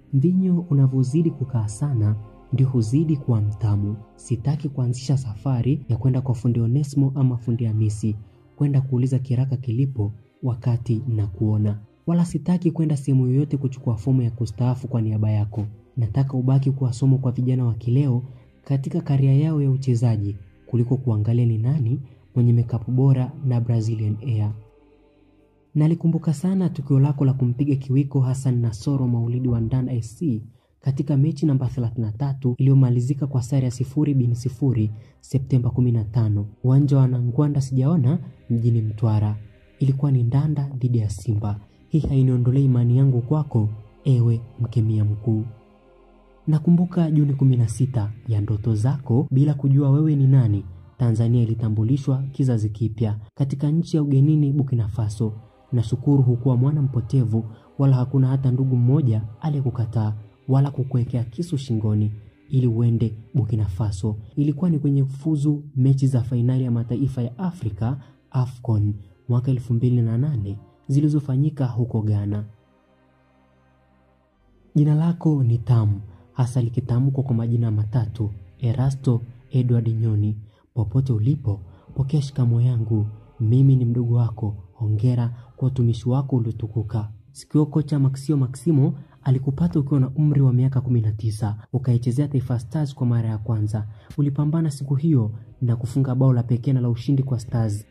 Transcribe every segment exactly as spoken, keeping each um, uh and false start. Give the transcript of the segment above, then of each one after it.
Mvinyo unavyozidi kukaa sana ndio huzidi kuwa mtamu. Sitaki kuanzisha safari ya kwenda kwa fundi Onesmo ama fundi Hamisi kwenda kuuliza kiraka kilipo wakati na kuona. Wala sitaki kwenda sehemu yoyote kuchukua fomu ya kustaafu kwa niaba yako. Nataka ubaki kuwa somo kwa vijana wa kileo katika karia yao ya uchezaji kuliko kuangalia ni nani mwenye makeup bora na Brazilian Air. Nalikumbuka sana tukio lako la kumpiga kiwiko Hassan Nasoro Maulidi wa Ndanda S C katika mechi namba thelathini na tatu iliyomalizika kwa sare ya sifuri bin sifuri Septemba kumi na tano, uwanja wa Nangwanda Sijaona mjini Mtwara. Ilikuwa ni Ndanda dhidi ya Simba. Hii hainiondolei imani yangu kwako, ewe mkemia mkuu. Nakumbuka Juni kumi na sita ya ndoto zako bila kujua wewe ni nani, Tanzania ilitambulishwa kizazi kipya katika nchi ya ugenini Burkina Faso. Nashukuru hukuwa mwana mpotevu, wala hakuna hata ndugu mmoja aliyekukataa wala kukuwekea kisu shingoni ili uende Burkina Faso. Ilikuwa ni kwenye kufuzu mechi za fainali ya mataifa ya Afrika AFCON mwaka elfu mbili na nane zilizofanyika huko Ghana. Jina lako ni tamu, hasa likitamkwa kwa majina matatu, Erasto Edward Nyoni. Popote ulipo, pokea shikamo yangu. Mimi ni mdogo wako. Hongera kwa utumishi wako uliotukuka. Sikio kocha Maxio Maximo alikupata ukiwa na umri wa miaka kumi na tisa, ukaichezea Taifa Stars kwa mara ya kwanza. Ulipambana siku hiyo na kufunga bao la pekee na la ushindi kwa Stars.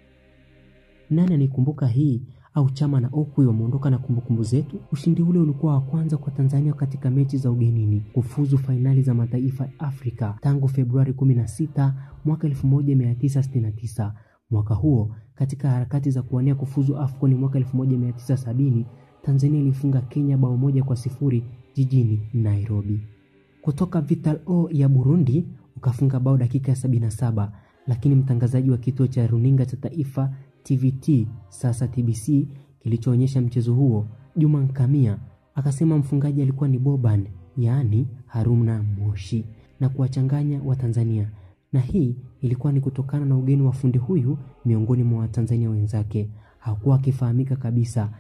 Nani anikumbuka hii? Au Chama na Okwi wameondoka na kumbukumbu zetu? Ushindi ule ulikuwa wa kwanza kwa Tanzania katika mechi za ugenini kufuzu fainali za mataifa ya Afrika tangu Februari kumi na sita mwaka elfu moja mia tisa sitini na tisa. Mwaka huo katika harakati za kuwania kufuzu AFCON mwaka elfu moja mia tisa sabini, Tanzania ilifunga Kenya bao moja kwa sifuri jijini Nairobi. Kutoka Vital O ya Burundi ukafunga bao dakika ya sabini na saba, lakini mtangazaji wa kituo cha runinga cha taifa T V T, sasa T B C, kilichoonyesha mchezo huo, Juma Nkamia, akasema mfungaji alikuwa ni Boban, yaani Haruna Moshi, na kuwachanganya wa Tanzania. Na hii ilikuwa ni kutokana na ugeni wa fundi huyu miongoni mwa Watanzania wenzake. Hakuwa akifahamika kabisa.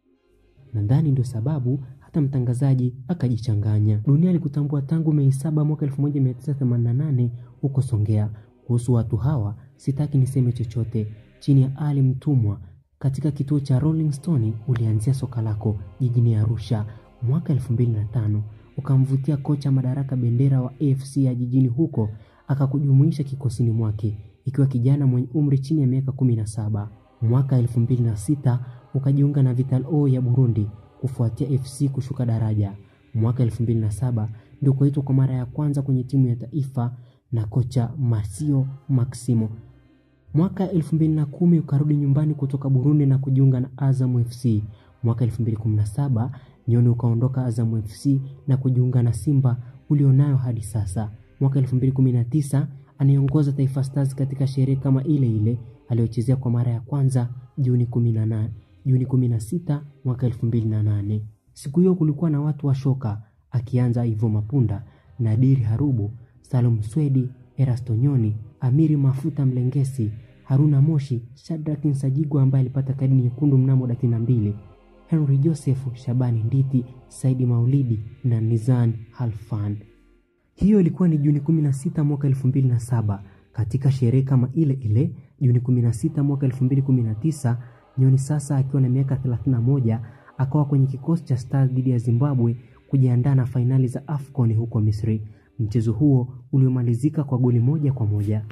Nadhani ndio sababu hata mtangazaji akajichanganya. Dunia ilikutambua tangu Mei saba mwaka elfu moja mia tisa themanini na nane huko Songea. Kuhusu watu hawa sitaki niseme chochote. Chini ya Ali Mtumwa katika kituo cha Rolling Stone ulianzia soka lako jijini Arusha mwaka elfu mbili na tano. Ukamvutia kocha Madaraka Bendera wa A F C ya jijini huko, akakujumuisha kikosini mwake ikiwa kijana mwenye umri chini ya miaka kumi na saba. Mwaka elfu mbili na sita ukajiunga na Vital O ya Burundi kufuatia F C kushuka daraja. Mwaka elfu mbili na saba ndio kuitwa kwa mara ya kwanza kwenye timu ya taifa na kocha Maxio Maximo. Mwaka elfu mbili na kumi ukarudi nyumbani kutoka Burundi na kujiunga na Azam F C. Mwaka elfu mbili kumi na saba Nyoni ukaondoka Azam F C na kujiunga na Simba ulionayo hadi sasa. Mwaka elfu mbili kumi na tisa anaiongoza Taifa Stars katika sherehe kama ile ile aliyochezea kwa mara ya kwanza Juni kumi na nane, Juni kumi na sita mwaka elfu mbili na nane. Siku hiyo kulikuwa na watu wa shoka, akianza Ivo Mapunda, Nadiri Harubu, Salum Swedi, Erasto Nyoni, Amiri Mafuta Mlengesi, Haruna Moshi, Shadrack Nsajigwa ambaye alipata kadi nyekundu mnamo dakika na mbili, Henry Joseph, Shabani Nditi, Saidi Maulidi na Nizan Halfan. Hiyo ilikuwa ni Juni kumi na sita mwaka elfu mbili na saba. Katika sherehe kama ile ile Juni kumi na sita mwaka elfu mbili kumi na tisa, Nyoni sasa akiwa na miaka thelathini na moja akawa kwenye kikosi cha Stars dhidi ya Zimbabwe kujiandaa na fainali za AFCON huko Misri. Mchezo huo uliomalizika kwa goli moja kwa moja.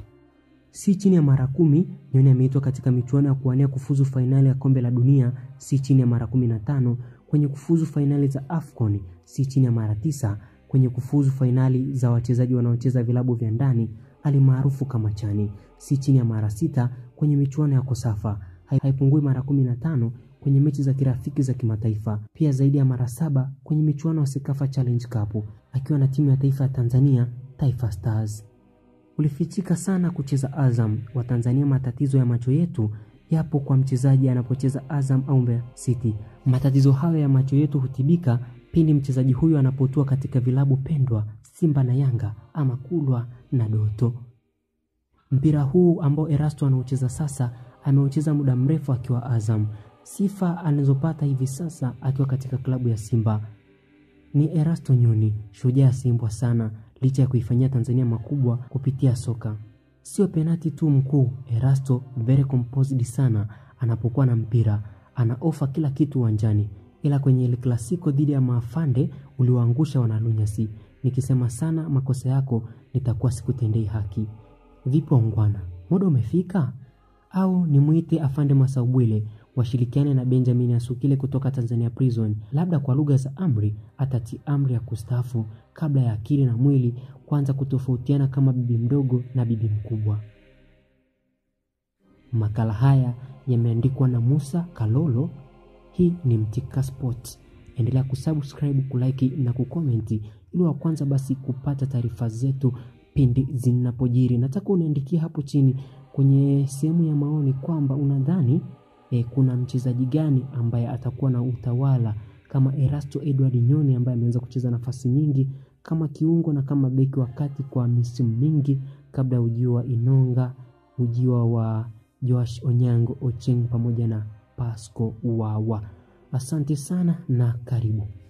Si chini ya mara kumi Nyoni ameitwa katika michuano ya kuwania kufuzu fainali ya kombe la dunia, si chini ya mara kumi na tano kwenye kufuzu fainali za AFCON, si chini ya mara tisa kwenye kufuzu fainali za wachezaji wanaocheza vilabu vya ndani alimaarufu kama Chani, si chini ya mara sita kwenye michuano ya Kosafa, haipungui mara kumi na tano kwenye mechi za kirafiki za kimataifa, pia zaidi ya mara saba kwenye michuano ya Sekafa Challenge Cup akiwa na timu ya taifa ya Tanzania Taifa Stars. Ulifichika sana kucheza Azam. Wa Tanzania, matatizo ya macho yetu yapo kwa mchezaji anapocheza Azam au Mbeya City. Matatizo hayo ya macho yetu hutibika pindi mchezaji huyu anapotua katika vilabu pendwa Simba na Yanga ama Kulwa na Doto. Mpira huu ambao Erasto anaucheza sasa ameucheza muda mrefu akiwa Azam. Sifa anazopata hivi sasa akiwa katika klabu ya Simba. ni Erasto Nyoni, shujaa asimbwa sana licha ya kuifanyia Tanzania makubwa kupitia soka. Sio penati tu mkuu, Erasto very composed sana anapokuwa na mpira, ana ofa kila kitu uwanjani. Ila kwenye ile klasiko dhidi ya Maafande uliwaangusha wanalunyasi. Nikisema sana makosa yako nitakuwa sikutendei haki. Vipo ongwana, muda umefika? Au nimuite Afande Masaubwile washirikiane na Benjamin Asukile kutoka Tanzania Prison, labda kwa lugha za amri atati amri ya kustafu kabla ya akili na mwili kuanza kutofautiana kama bibi mdogo na bibi mkubwa. Makala haya yameandikwa na Musa Kalolo. Hii ni Mtika Sport. Endelea kusubscribe, kulike na kukomenti ili wa kwanza basi kupata taarifa zetu pindi zinapojiri. Nataka uniandikie hapo chini kwenye sehemu ya maoni kwamba unadhani e, kuna mchezaji gani ambaye atakuwa na utawala kama Erasto Edward Nyoni ambaye ameweza kucheza nafasi nyingi kama kiungo na kama beki wakati kwa misimu mingi kabla ujio wa Inonga, ujio wa Josh Onyango Ocheng pamoja na Pasco Wawa. Asante sana na karibu.